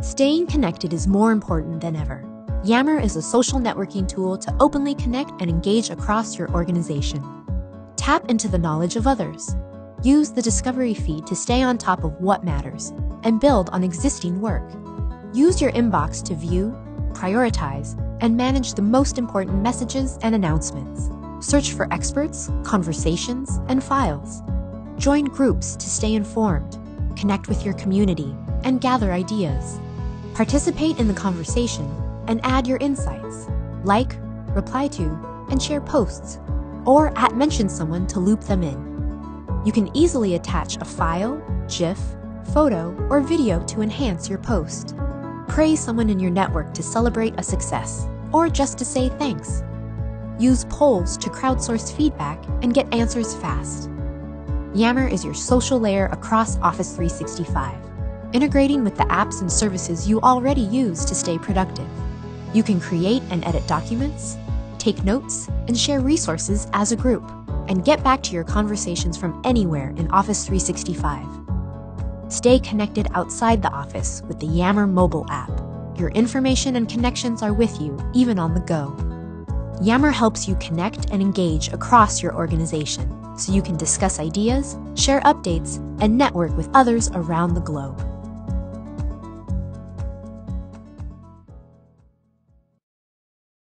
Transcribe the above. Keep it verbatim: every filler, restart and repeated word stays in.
Staying connected is more important than ever. Yammer is a social networking tool to openly connect and engage across your organization. Tap into the knowledge of others. Use the discovery feed to stay on top of what matters and build on existing work. Use your inbox to view, prioritize, and manage the most important messages and announcements. Search for experts, conversations, and files. Join groups to stay informed, connect with your community, and gather ideas. Participate in the conversation and add your insights. Like, reply to, and share posts, or at mention someone to loop them in. You can easily attach a file, GIF, photo, or video to enhance your post. Praise someone in your network to celebrate a success, or just to say thanks. Use polls to crowdsource feedback and get answers fast. Yammer is your social layer across Office three sixty-five, integrating with the apps and services you already use to stay productive. You can create and edit documents, take notes, and share resources as a group, and get back to your conversations from anywhere in Office three sixty-five. Stay connected outside the office with the Yammer mobile app. Your information and connections are with you, even on the go. Yammer helps you connect and engage across your organization, so you can discuss ideas, share updates, and network with others around the globe.